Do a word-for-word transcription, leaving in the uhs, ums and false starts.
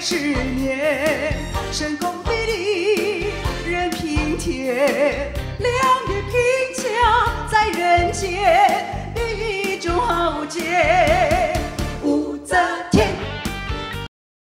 十年，神功比例，人平天，两月平恰在人间。